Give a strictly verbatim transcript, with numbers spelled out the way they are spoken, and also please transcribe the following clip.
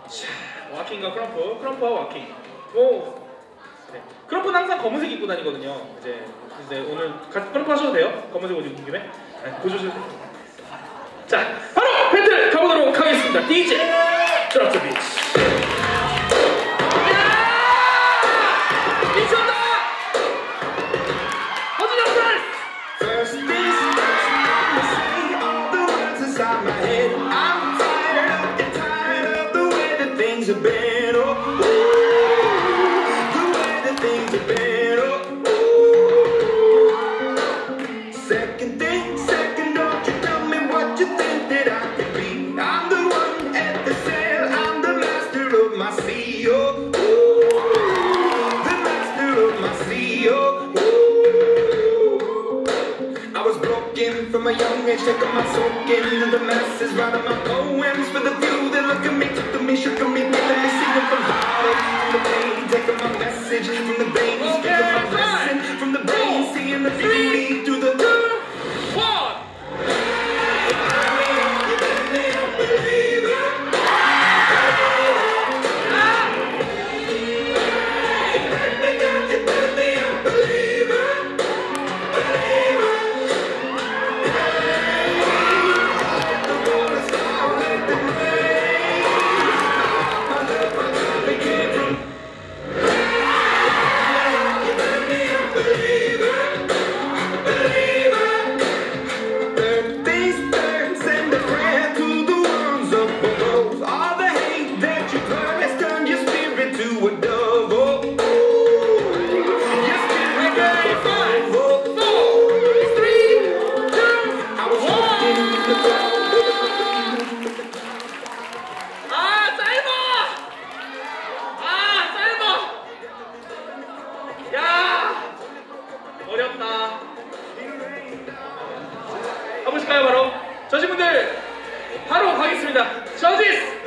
자, 와킹과 크럼프, 크럼프와 와킹. 오, 네. 크럼프는 항상 검은색 입고 다니거든요. 이제, 이제 오늘 같이 크럼프 하셔도 돼요. 검은색 옷 입은 김에. 네, 보여주세요. 자, 바로 배틀 가보도록 하겠습니다. 디제이 드롭 더 비트. 미쳤다! 어디였어? First things first, I'ma say all the words inside my head. I'm tired of, get tired of the way that things have been. Oh, oh, the way that things have been. Oh, oh. Second thing, second, don't you tell me what you think that I could be. I'm the one at the sail, I'm the master of my sea. Oh, oh, the master of my sea. Oh, oh. I was broken from a young age, taking my soak into the masses, writing my poems for the few that look at me, took to me, shook at me, they let me see them from heartache, from the pain, taking my message from the veins, speaking my lesson from the brain, seeing the beauty through the two, one! you better never believe it. You better never believe it. 어렵다. 가보실까요? 바로 저신분들 바로 가겠습니다. 저지스